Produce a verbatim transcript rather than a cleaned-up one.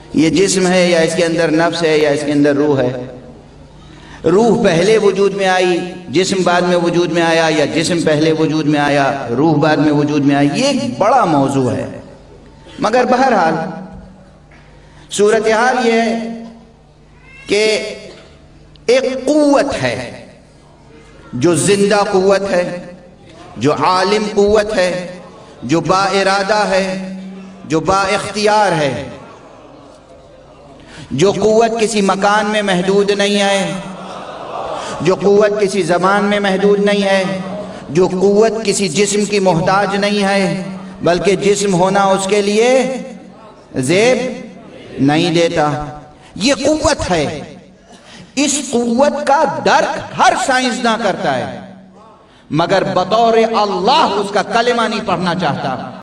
یہ جسم ہے یا اس کے اندر نفس ہے یا اس کے اندر روح ہے؟ روح پہلے وجود میں آئی، جسم بعد میں وجود میں آیا، یا جسم پہلے وجود میں آیا، روح بعد میں وجود میں آئی؟ یہ ایک بڑا موضوع ہے، مگر بہرحال صورتحال یہ ہے کہ ایک قوت ہے جو زندہ قوت ہے، جو عالم قوت ہے، جو با ارادہ ہے، جو با اختیار ہے، جو قوت کسی مکان میں محدود نہیں ہے، جو قوت کسی زمان میں محدود نہیں ہے، جو قوت کسی جسم کی محتاج نہیں ہے، بلکہ جسم ہونا اس کے لیے زیب نہیں دیتا۔ یہ قوت ہے، اس قوت کا درک ہر سائنسداں کرتا ہے، مگر بطور اللہ اس کا کلمہ نہیں پڑھنا چاہتا۔